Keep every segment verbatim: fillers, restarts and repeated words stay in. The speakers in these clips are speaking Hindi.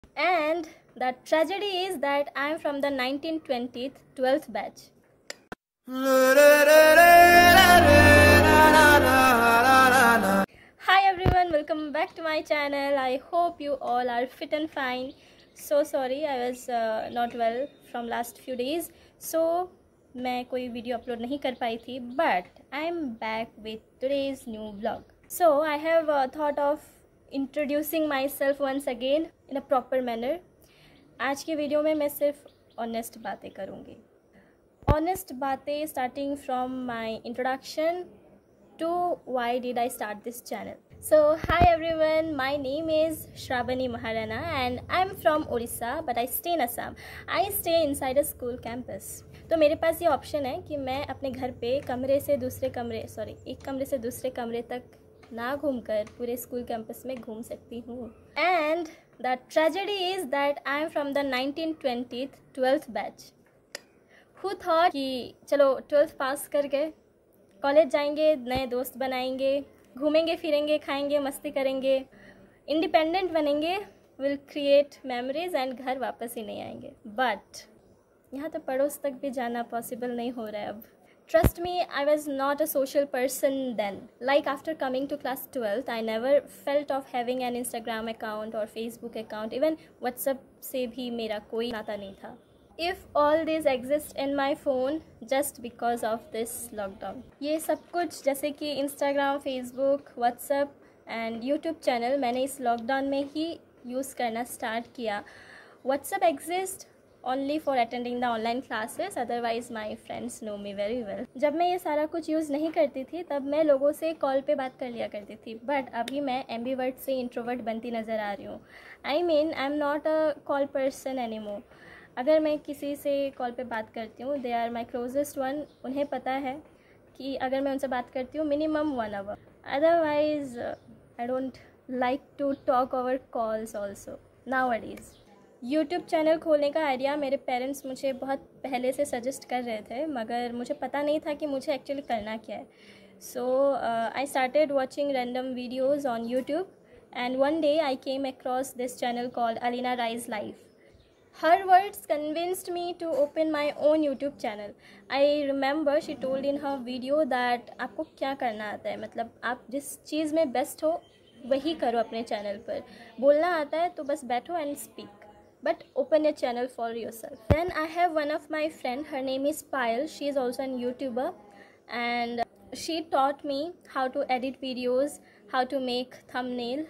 And the tragedy is that I am from the nineteen twenty twelfth batch. Hi everyone, welcome back to my channel. I hope you all are fit and fine. So sorry, I was uh, not well from last few days. So मैं कोई वीडियो अपलोड नहीं कर पाई थी, but I am back with today's new vlog. So I have uh, thought of introducing myself once again in a proper manner. आज की वीडियो में मैं सिर्फ ऑनेस्ट बातें करूँगी. ऑनेस्ट बातें starting from my introduction to why did I start this channel. So hi everyone, my name is Shravani Maharana and I'm from Orissa but I stay in Assam. I stay inside a school campus. तो मेरे पास ये ऑप्शन है कि मैं अपने घर पे कमरे से दूसरे कमरे सॉरी एक कमरे से दूसरे कमरे तक ना घूमकर पूरे स्कूल कैंपस में घूम सकती हूँ. And the tragedy is that I am from the nineteen twenty twelfth batch. Who thought कि चलो ट्वेल्थ पास कर गए, कॉलेज जाएंगे, नए दोस्त बनाएंगे, घूमेंगे फिरेंगे, खाएंगे, मस्ती करेंगे, इंडिपेंडेंट बनेंगे, विल क्रिएट मेमोरीज एंड घर वापस ही नहीं आएंगे. बट यहाँ तो पड़ोस तक भी जाना पॉसिबल नहीं हो रहा है अब. Trust me, I was not a social person then. Like after coming to class twelfth, I never felt of having an Instagram account or Facebook account. Even WhatsApp से भी मेरा कोई नाता नहीं था. If all these exist in my phone just because of this lockdown. ये सब कुछ जैसे कि Instagram, Facebook, WhatsApp and YouTube channel मैंने इस lockdown में ही use करना start किया. WhatsApp exists only for attending the online classes, otherwise my friends know me very well. जब मैं ये सारा कुछ यूज़ नहीं करती थी तब मैं लोगों से कॉल पे बात कर लिया करती थी, बट अभी मैं एम्बीवर्ट से इंट्रोवर्ट बनती नज़र आ रही हूँ. I mean I am not a call person anymore. अगर मैं किसी से कॉल पे बात करती हूँ, they are my closest one, उन्हें पता है कि अगर मैं उनसे बात करती हूँ minimum one hour. Otherwise I don't like to talk over calls also nowadays. YouTube channel खोलने का आइडिया मेरे पेरेंट्स मुझे बहुत पहले से सजेस्ट कर रहे थे, मगर मुझे पता नहीं था कि मुझे एक्चुअली करना क्या है. So I started watching random videos on YouTube and one day I came across this channel called Alina rise life. Her words convinced me to open my own YouTube channel. I remember she told in her video that आपको क्या करना आता है, मतलब आप जिस चीज़ में बेस्ट हो वही करो अपने चैनल पर. बोलना आता है तो बस बैठो and speak, but open a channel for yourself. Then I have one of my friend, her name is Payal. She is also a YouTuber and she taught me how to edit videos, how to make thumbnail.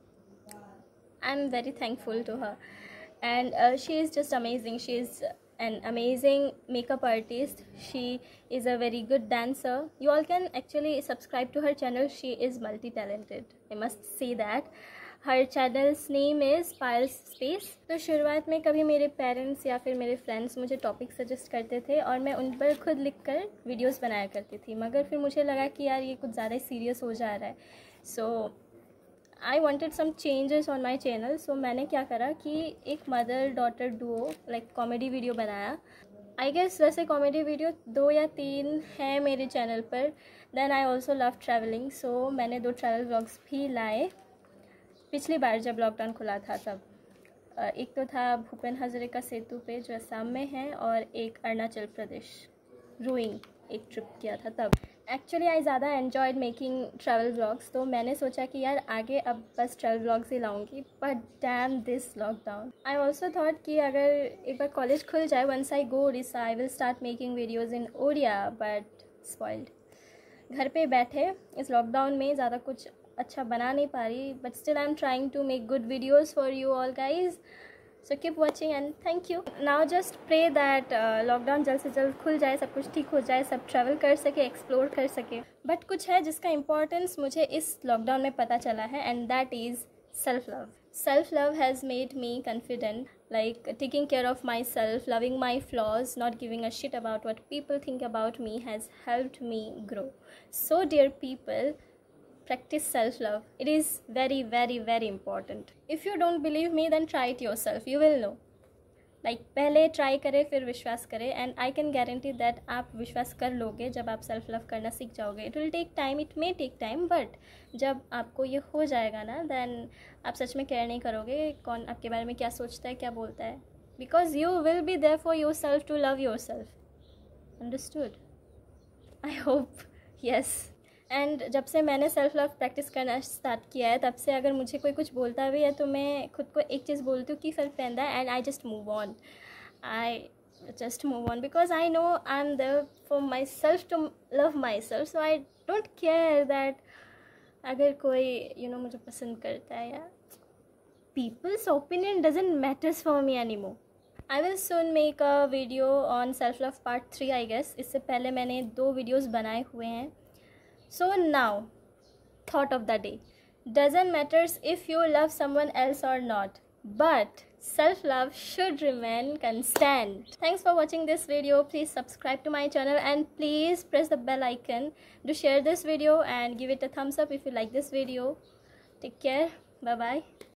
I'm very thankful to her and uh, she is just amazing. She is an amazing makeup artist. She is a very good dancer. You all can actually subscribe to her channel. She is multi-talented, I must say that. Her channel's name is Payal's space. तो शुरुआत में कभी मेरे पेरेंट्स या फिर मेरे फ्रेंड्स मुझे टॉपिक सजेस्ट करते थे और मैं उन पर खुद लिख कर वीडियोज़ बनाया करती थी, मगर फिर मुझे लगा कि यार ये कुछ ज़्यादा ही सीरियस हो जा रहा है. So I wanted some changes on my channel. So मैंने क्या करा कि एक mother daughter duo like comedy video बनाया. आई गेस वैसे कॉमेडी वीडियो दो या तीन हैं मेरे चैनल पर. Then I also love travelling, so मैंने दो ट्रैवल व्लॉग्स भी लाए पिछली बार जब लॉकडाउन खुला था तब. एक तो था भूपेन हज़ारिका सेतु पे जो असम में है, और एक अरुणाचल प्रदेश रोइंग एक ट्रिप किया था तब. एक्चुअली आई ज़्यादा एन्जॉयड मेकिंग ट्रैवल व्लॉग्स, तो मैंने सोचा कि यार आगे अब बस ट्रैवल व्लॉग्स ही लाऊंगी. But damn this lockdown. I also thought कि अगर एक बार कॉलेज खुल जाए, once I go Orissa, I will start making videos in Odia, but spoiled. घर पे बैठे इस लॉकडाउन में ज़्यादा कुछ अच्छा बना नहीं पा रही, but still I am trying to make good videos for you all guys. So keep watching and thank you. Now just pray that lockdown जल्द से जल्द खुल जाए, सब कुछ ठीक हो जाए, सब ट्रैवल कर सके, एक्सप्लोर कर सके. बट कुछ है जिसका इम्पोर्टेंस मुझे इस लॉकडाउन में पता चला है, and that is self love. Self love has made me confident, like taking care of myself, loving my flaws, not giving a shit about what people think about me has helped me grow. So dear people, practice self-love. It is very very very important. If you don't believe me, then try it yourself, you will know. Like like, पहले ट्राई करें फिर विश्वास करें, and I can guarantee that आप विश्वास कर लोगे जब आप सेल्फ लव करना सीख जाओगे. It will take time, it may take time, but जब आपको ये हो जाएगा ना, देन आप सच में केयर नहीं करोगे कौन आपके बारे में क्या सोचता है, क्या बोलता है, because you will be there for yourself to love yourself. Understood? I hope yes. And जब से मैंने सेल्फ लव प्रैक्टिस करना स्टार्ट किया है, तब से अगर मुझे कोई कुछ बोलता भी है तो मैं खुद को एक चीज़ बोलती हूँ कि फ़र्क पहनता है, and I just move on. I just move on because I know I am there for myself to love myself. So I don't care that अगर कोई यू you नो know, मुझे पसंद करता है या people's opinion doesn't matters for me any more. I will soon make a video on self love part three I guess. इससे पहले मैंने दो वीडियोज़ बनाए हुए हैं. So now, thought of the day. Doesn't matters if you love someone else or not, but self-love should remain constant. Thanks for watching this video. Please subscribe to my channel and please press the bell icon. Do share this video and give it a thumbs up if you like this video. Take care. Bye-bye.